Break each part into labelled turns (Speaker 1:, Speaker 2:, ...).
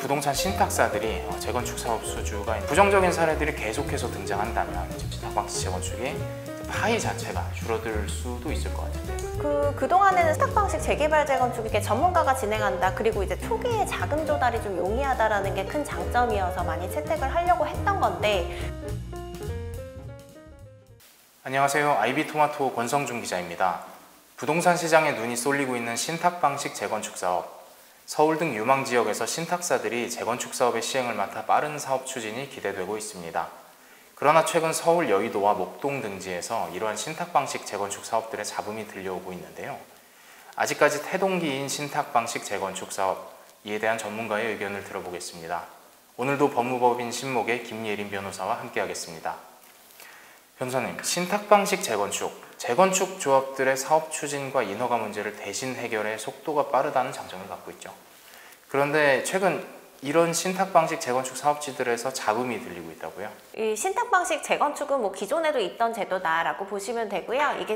Speaker 1: 부동산 신탁사들이 재건축 사업 수주가 부정적인 사례들이 계속해서 등장한다면 신탁방식 재건축이 파이 자체가 줄어들 수도 있을 것 같은데요.
Speaker 2: 그동안에는 신탁방식 재개발 재건축 이게 전문가가 진행한다, 그리고 이제 초기에 자금 조달이 좀 용이하다라는 게 큰 장점이어서 많이 채택을 하려고 했던 건데.
Speaker 1: 안녕하세요. 아이비토마토 권성준 기자입니다. 부동산 시장에 눈이 쏠리고 있는 신탁방식 재건축 사업. 서울 등 유망 지역에서 신탁사들이 재건축 사업의 시행을 맡아 빠른 사업 추진이 기대되고 있습니다. 그러나 최근 서울 여의도와 목동 등지에서 이러한 신탁방식 재건축 사업들의 잡음이 들려오고 있는데요. 아직까지 태동기인 신탁방식 재건축 사업, 이에 대한 전문가의 의견을 들어보겠습니다. 오늘도 법무법인 신목의 김예린 변호사와 함께하겠습니다. 변호사님, 신탁방식 재건축 조합들의 사업 추진과 인허가 문제를 대신 해결해 속도가 빠르다는 장점을 갖고 있죠. 그런데 최근 이런 신탁방식 재건축 사업지들에서 잡음이 들리고 있다고요?
Speaker 2: 이 신탁방식 재건축은 기존에도 있던 제도다라고 보시면 되고요. 이게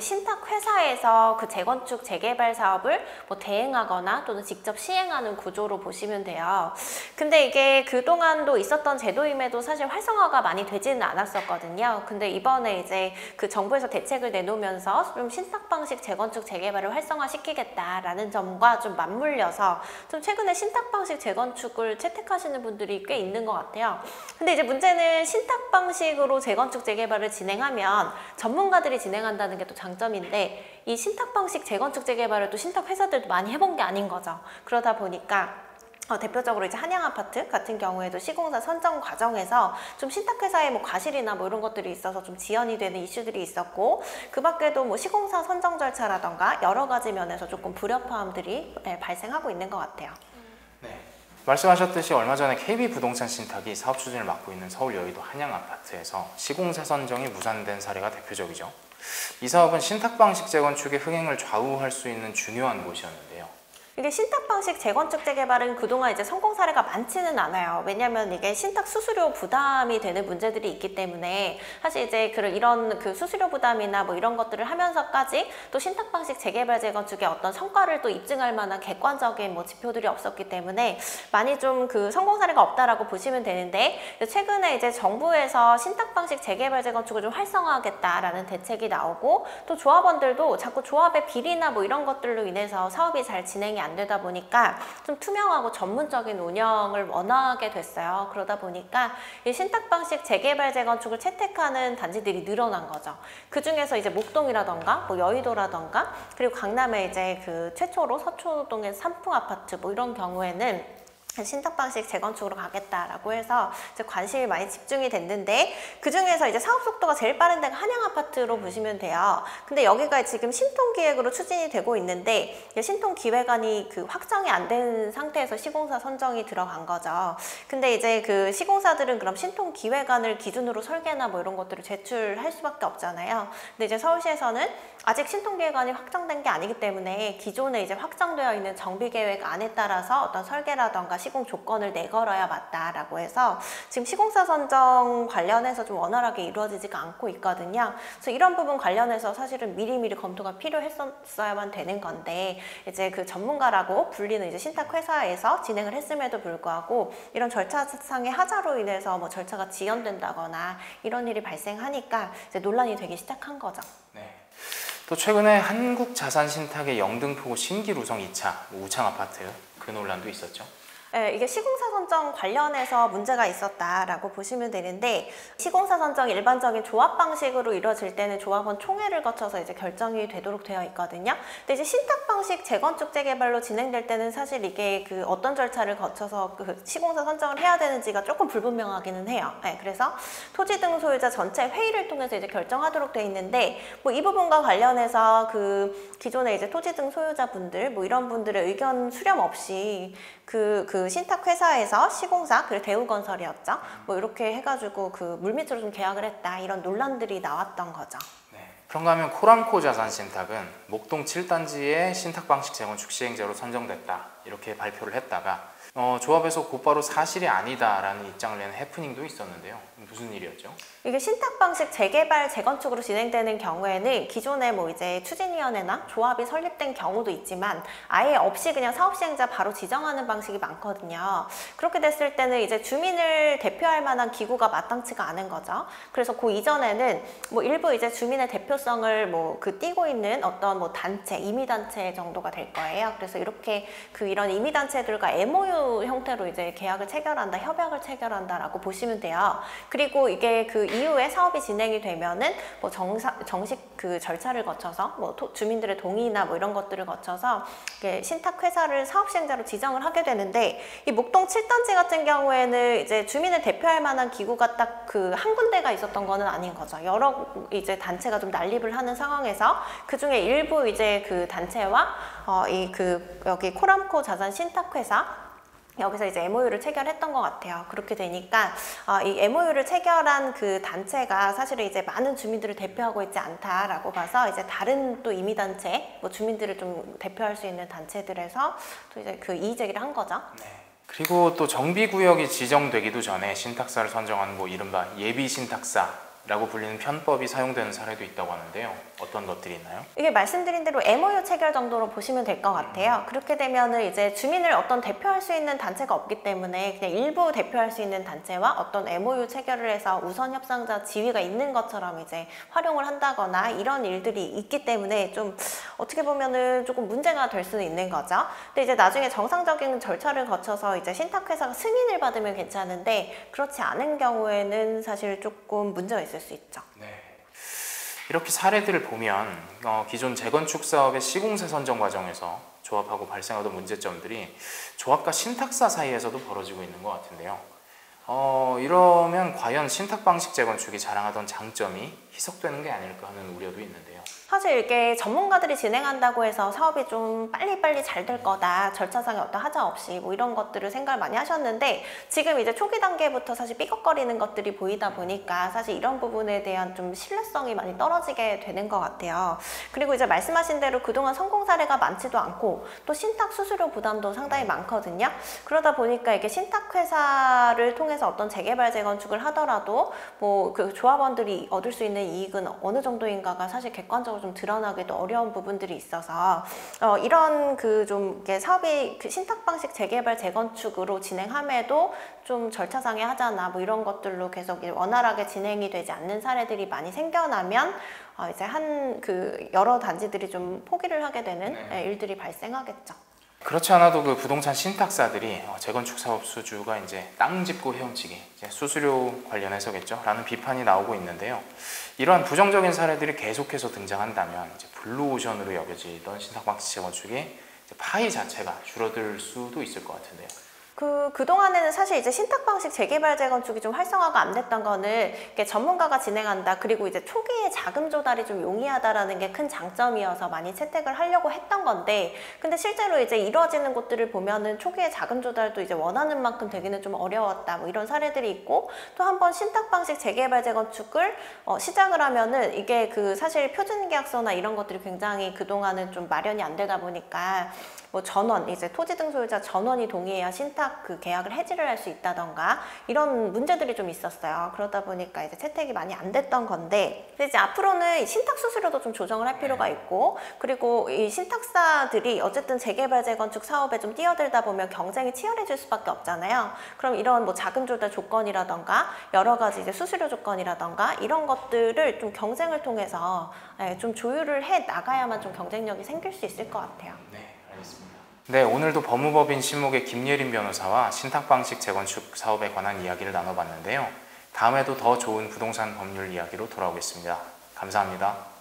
Speaker 2: 신탁회사에서 그 재건축 재개발 사업을 대행하거나 또는 직접 시행하는 구조로 보시면 돼요. 근데 이게 그동안도 있었던 제도임에도 사실 활성화가 많이 되지는 않았었거든요. 근데 이번에 이제 그 정부에서 대책을 내놓으면서 좀 신탁방식 재건축 재개발을 활성화시키겠다라는 점과 좀 맞물려서 좀 최근에 신탁방식 재건축을 채택하시는 분들이 꽤 있는 것 같아요. 근데 이제 문제는 신탁 방식으로 재건축 재개발을 진행하면 전문가들이 진행한다는 게 또 장점인데, 이 신탁 방식 재건축 재개발을 또 신탁 회사들도 많이 해본 게 아닌 거죠. 그러다 보니까 대표적으로 이제 한양아파트 같은 경우에도 시공사 선정 과정에서 좀 신탁회사의 과실이나 이런 것들이 있어서 좀 지연이 되는 이슈들이 있었고, 그 밖에도 시공사 선정 절차라던가 여러 가지 면에서 조금 불협화음들이 발생하고 있는 것 같아요.
Speaker 1: 네. 말씀하셨듯이 얼마 전에 KB부동산 신탁이 사업 추진을 맡고 있는 서울 여의도 한양아파트에서 시공사 선정이 무산된 사례가 대표적이죠. 이 사업은 신탁 방식 재건축의 흥행을 좌우할 수 있는 중요한 곳이었는데요.
Speaker 2: 이게 신탁 방식 재건축 재개발은 그동안 이제 성공 사례가 많지는 않아요. 왜냐하면 이게 신탁 수수료 부담이 되는 문제들이 있기 때문에 사실 이제 이런 수수료 부담이나 이런 것들을 하면서까지 또 신탁 방식 재개발 재건축의 어떤 성과를 또 입증할 만한 객관적인 지표들이 없었기 때문에 많이 좀 성공 사례가 없다라고 보시면 되는데, 최근에 이제 정부에서 신탁 방식 재개발 재건축을 좀 활성화하겠다라는 대책이 나오고, 또 조합원들도 자꾸 조합의 비리나 이런 것들로 인해서 사업이 잘 진행이 안 되다 보니까 좀 투명하고 전문적인 운영을 원하게 됐어요. 그러다 보니까 이 신탁 방식 재개발 재건축을 채택하는 단지들이 늘어난 거죠. 그 중에서 이제 목동이라던가 여의도라던가, 그리고 강남에 이제 최초로 서초동의 삼풍 아파트 이런 경우에는 신탁 방식 재건축으로 가겠다라고 해서 이제 관심이 많이 집중이 됐는데, 그 중에서 이제 사업 속도가 제일 빠른 데가 한양아파트로 보시면 돼요. 근데 여기가 지금 신통기획으로 추진이 되고 있는데, 신통기획안이 확정이 안 된 상태에서 시공사 선정이 들어간 거죠. 근데 이제 시공사들은 그럼 신통기획안을 기준으로 설계나 이런 것들을 제출할 수밖에 없잖아요. 근데 이제 서울시에서는 아직 신통기획안이 확정된 게 아니기 때문에 기존에 이제 확정되어 있는 정비계획안에 따라서 어떤 설계라던가 시공 조건을 내걸어야 맞다라고 해서 지금 시공사 선정 관련해서 좀 원활하게 이루어지지가 않고 있거든요. 그래서 이런 부분 관련해서 사실은 미리미리 검토가 필요했었어야만 되는 건데, 이제 전문가라고 불리는 이제 신탁 회사에서 진행을 했음에도 불구하고 이런 절차상의 하자로 인해서 절차가 지연된다거나 이런 일이 발생하니까 이제 논란이 되기 시작한 거죠.
Speaker 1: 네. 또 최근에 한국자산신탁의 영등포구 신기루성 2차 우창아파트 그 논란도 있었죠.
Speaker 2: 네, 이게 시공사 선정 관련해서 문제가 있었다라고 보시면 되는데, 시공사 선정이 일반적인 조합 방식으로 이루어질 때는 조합원 총회를 거쳐서 이제 결정이 되도록 되어 있거든요. 근데 이제 신탁 방식 재건축 재개발로 진행될 때는 사실 이게 어떤 절차를 거쳐서 시공사 선정을 해야 되는지가 조금 불분명하기는 해요. 네, 그래서 토지 등 소유자 전체 회의를 통해서 이제 결정하도록 되어 있는데, 이 부분과 관련해서 기존에 이제 토지 등 소유자분들 이런 분들의 의견 수렴 없이 신탁 회사에서 시공사, 그리고 대우건설이었죠. 이렇게 해가지고 물밑으로 좀 계약을 했다, 이런 논란들이 나왔던 거죠.
Speaker 1: 네. 그런가 하면 코람코 자산신탁은 목동 7단지의 신탁방식 재건축 시행자로 선정됐다, 이렇게 발표를 했다가 조합에서 곧바로 사실이 아니다라는 입장을 내는 해프닝도 있었는데요. 무슨 일이었죠?
Speaker 2: 이게 신탁 방식 재개발, 재건축으로 진행되는 경우에는 기존에 뭐 이제 추진위원회나 조합이 설립된 경우도 있지만 아예 없이 그냥 사업시행자 바로 지정하는 방식이 많거든요. 그렇게 됐을 때는 이제 주민을 대표할 만한 기구가 마땅치가 않은 거죠. 그래서 그 이전에는 뭐 일부 이제 주민의 대표성을 뭐 띄고 있는 어떤 뭐 단체, 임의단체 정도가 될 거예요. 그래서 이렇게 이런 임의단체들과 MOU 형태로 이제 계약을 체결한다, 협약을 체결한다라고 보시면 돼요. 그리고 이게 그 이후에 사업이 진행이 되면은 뭐 정식 그 절차를 거쳐서 뭐 주민들의 동의나 뭐 이런 것들을 거쳐서 신탁 회사를 사업시행자로 지정을 하게 되는데, 이 목동 7단지 같은 경우에는 이제 주민을 대표할 만한 기구가 딱 그 한 군데가 있었던 거는 아닌 거죠. 여러 이제 단체가 좀 난립을 하는 상황에서 그 중에 일부 이제 그 단체와 여기 코람코 자산 신탁회사 여기서 이제 MOU를 체결했던 것 같아요. 그렇게 되니까 이 MOU를 체결한 그 단체가 사실은 이제 많은 주민들을 대표하고 있지 않다라고 봐서 이제 다른 또 임의단체, 뭐 주민들을 좀 대표할 수 있는 단체들에서 또 이제 그 이의 제기를 한 거죠.
Speaker 1: 네. 그리고 또 정비구역이 지정되기도 전에 신탁사를 선정하는 뭐 이른바 예비신탁사라고 불리는 편법이 사용되는 사례도 있다고 하는데요. 어떤 것들이 있나요?
Speaker 2: 이게 말씀드린 대로 MOU 체결 정도로 보시면 될 것 같아요. 그렇게 되면은 이제 주민을 어떤 대표할 수 있는 단체가 없기 때문에 그냥 일부 대표할 수 있는 단체와 어떤 MOU 체결을 해서 우선 협상자 지위가 있는 것처럼 이제 활용을 한다거나 이런 일들이 있기 때문에 좀 어떻게 보면은 조금 문제가 될 수는 있는 거죠. 근데 이제 나중에 정상적인 절차를 거쳐서 이제 신탁회사가 승인을 받으면 괜찮은데 그렇지 않은 경우에는 사실 조금 문제가 있을 수 있죠.
Speaker 1: 네. 이렇게 사례들을 보면 기존 재건축 사업의 시공사 선정 과정에서 조합하고 발생하던 문제점들이 조합과 신탁사 사이에서도 벌어지고 있는 것 같은데요. 이러면 과연 신탁 방식 재건축이 자랑하던 장점이 희석되는 게 아닐까 하는 우려도 있는데요.
Speaker 2: 사실 이게 전문가들이 진행한다고 해서 사업이 좀 빨리빨리 잘 될 거다, 절차상의 어떤 하자 없이 뭐 이런 것들을 생각을 많이 하셨는데 지금 이제 초기 단계부터 사실 삐걱거리는 것들이 보이다 보니까 사실 이런 부분에 대한 좀 신뢰성이 많이 떨어지게 되는 것 같아요. 그리고 이제 말씀하신 대로 그동안 성공 사례가 많지도 않고 또 신탁 수수료 부담도 상당히 많거든요. 그러다 보니까 이게 신탁 회사를 통해서 어떤 재개발 재건축을 하더라도 뭐 그 조합원들이 얻을 수 있는 이익은 어느 정도인가가 사실 객관적으로 좀 드러나기도 어려운 부분들이 있어서 이런 좀 사업이 신탁 방식 재개발 재건축으로 진행함에도 좀 절차상의 하자나 뭐 이런 것들로 계속 원활하게 진행이 되지 않는 사례들이 많이 생겨나면 이제 여러 단지들이 좀 포기를 하게 되는 일들이 발생하겠죠.
Speaker 1: 그렇지 않아도 그 부동산 신탁사들이 재건축 사업 수주가 이제 땅 짚고 헤엄치기, 이제 수수료 관련해서겠죠? 라는 비판이 나오고 있는데요. 이러한 부정적인 사례들이 계속해서 등장한다면 이제 블루오션으로 여겨지던 신탁 방식 재건축의 파이 자체가 줄어들 수도 있을 것 같은데요.
Speaker 2: 그동안에는 사실 이제 신탁 방식 재개발 재건축이 좀 활성화가 안 됐던 거는 전문가가 진행한다. 그리고 이제 초기에 자금 조달이 좀 용이하다라는 게 큰 장점이어서 많이 채택을 하려고 했던 건데, 근데 실제로 이제 이루어지는 곳들을 보면은 초기에 자금 조달도 이제 원하는 만큼 되기는 좀 어려웠다. 뭐 이런 사례들이 있고, 또 한번 신탁 방식 재개발 재건축을 시작을 하면은 이게 사실 표준 계약서나 이런 것들이 굉장히 그동안은 좀 마련이 안 되다 보니까 뭐 전원, 이제 토지 등 소유자 전원이 동의해야 신탁 계약을 해지를 할 수 있다던가 이런 문제들이 좀 있었어요. 그러다 보니까 이제 채택이 많이 안 됐던 건데, 근데 이제 앞으로는 신탁 수수료도 좀 조정을 할 필요가 있고, 그리고 이 신탁사들이 어쨌든 재개발 재건축 사업에 좀 뛰어들다 보면 경쟁이 치열해질 수밖에 없잖아요. 그럼 이런 뭐 자금 조달 조건이라던가 여러 가지 이제 수수료 조건이라던가 이런 것들을 좀 경쟁을 통해서 좀 조율을 해 나가야만 좀 경쟁력이 생길 수 있을 것 같아요.
Speaker 1: 네, 알겠습니다. 네, 오늘도 법무법인 신목의 김예린 변호사와 신탁 방식 재건축 사업에 관한 이야기를 나눠봤는데요. 다음에도 더 좋은 부동산 법률 이야기로 돌아오겠습니다. 감사합니다.